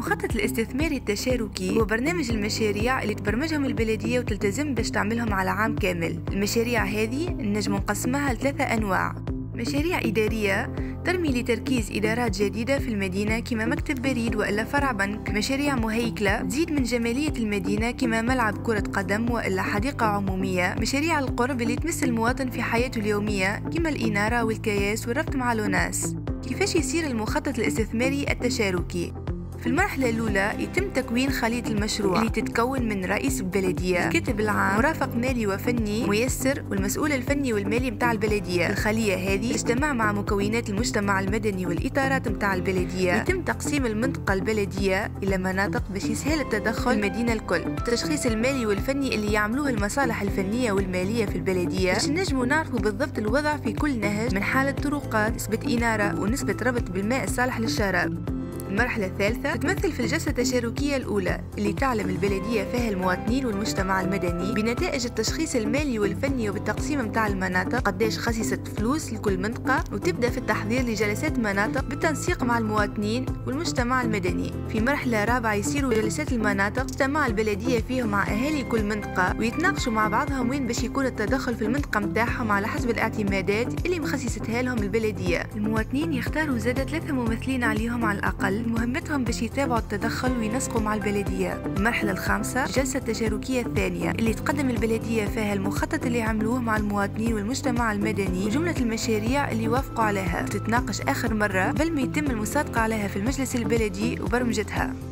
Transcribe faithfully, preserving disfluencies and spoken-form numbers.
المخطط الاستثماري التشاركي هو برنامج المشاريع اللي تبرمجهم البلدية وتلتزم باش تعملهم على عام كامل. المشاريع هذه نجم نقسمها لثلاثة أنواع: مشاريع إدارية ترمي لتركيز إدارات جديدة في المدينة كما مكتب بريد وإلا فرع بنك، مشاريع مهيكلة تزيد من جمالية المدينة كما ملعب كرة قدم وإلا حديقة عمومية، مشاريع القرب اللي تمس المواطن في حياته اليومية كما الإنارة والكياس والربط مع الناس. كيفاش يصير المخطط الاستثماري التشاركي؟ في المرحلة الأولى يتم تكوين خلية المشروع اللي تتكون من رئيس البلدية، الكاتب العام، مرافق مالي وفني، ميسر، والمسؤول الفني والمالي متاع البلدية. الخلية هذه تجتمع مع مكونات المجتمع المدني والإطارات متاع البلدية. يتم تقسيم المنطقة البلدية إلى مناطق باش يسهل التدخل في المدينة الكل. التشخيص المالي والفني اللي يعملوه المصالح الفنية والمالية في البلدية باش نجموا نعرفوا بالضبط الوضع في كل نهج من حالة طرقات، نسبة إنارة، ونسبة ربط بالماء الصالح للشراب. المرحلة الثالثة تتمثل في الجلسة التشاركية الأولى اللي تعلم البلدية فيها المواطنين والمجتمع المدني بنتائج التشخيص المالي والفني وبالتقسيم متاع المناطق، قداش خصصت فلوس لكل منطقة، وتبدأ في التحضير لجلسات مناطق بالتنسيق مع المواطنين والمجتمع المدني. في مرحلة رابعة يصيروا جلسات المناطق تجتمع البلدية فيهم مع أهالي كل منطقة ويتناقشوا مع بعضهم وين باش يكون التدخل في المنطقة متاعهم على حسب الاعتمادات اللي مخصصتها لهم البلدية. المواطنين يختاروا زادة ثلاثة ممثلين عليهم على الأقل، مهمتهم باش يتابعوا التدخل وينسقوا مع البلدية. المرحلة الخامسة الجلسة التشاركية الثانية اللي تقدم البلدية فيها المخطط اللي عملوه مع المواطنين والمجتمع المدني وجملة المشاريع اللي وافقوا عليها، وتتناقش آخر مرة قبل ما يتم المصادقة عليها في المجلس البلدي وبرمجتها.